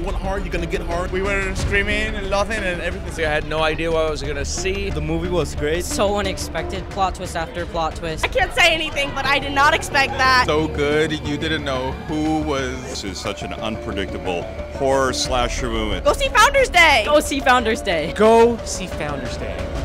want hard, you're gonna get hard. We were screaming and laughing and everything. I had no idea what I was gonna see. The movie was great. So unexpected, plot twist after plot twist. I can't say anything, but I did not expect that. So good, you didn't know who was. This is such an unpredictable horror slasher movie. Go see Founders Day. Go see Founders Day. Go see Founders Day.